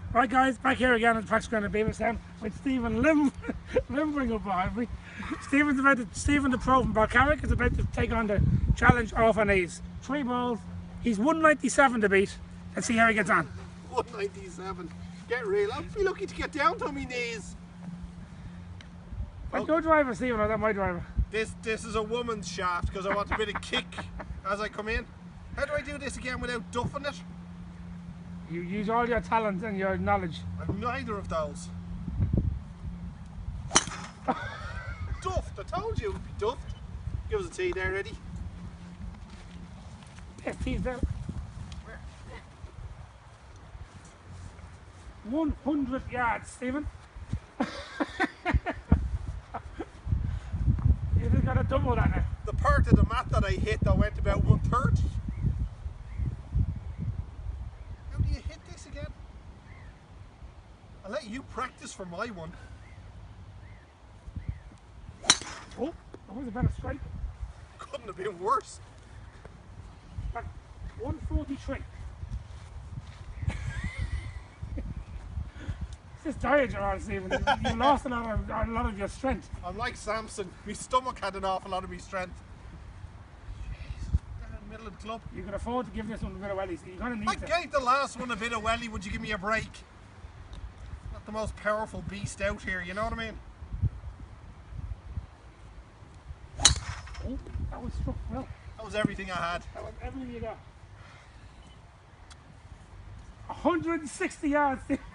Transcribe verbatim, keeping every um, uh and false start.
Right guys, back here again at Practice Ground at Beaverstown with Stephen Lim Limbringer behind me. Stephen's about to, Stephen the Pro from Balcarrick is about to take on the challenge off on knees. Three balls, he's one ninety-seven to beat. Let's see how he gets on. one ninety-seven, get real, I'd be lucky to get down to my knees. That's your driver, Stephen, or is that my driver? This, this is a woman's shaft because I want a bit of kick as I come in. How do I do this again without duffing it? You use all your talent and your knowledge. I've neither of those. Duffed, I told you it would be duffed. Give us a tee there, ready? Yes, tee's there. one hundred yards, Stephen. You just got to double that now. The part of the mat that I hit that went about one thirty. How do you hit this again? I'll let you practice for my one. Oh, that was a better strike. Couldn't have been worse. Back one forty-three. It's this diet you're on, Stephen. You lost a lot of, a lot of your strength. I'm like Samson. My stomach had an awful lot of my strength. Jeez, down in the middle of the club. You can afford to give this one a bit of wellies. You kind of need I to. gave the last one a bit of welly. Would you give me a break? Not the most powerful beast out here, you know what I mean? Oh, that was struck well. That was everything I had. That was everything you got. one hundred sixty yards.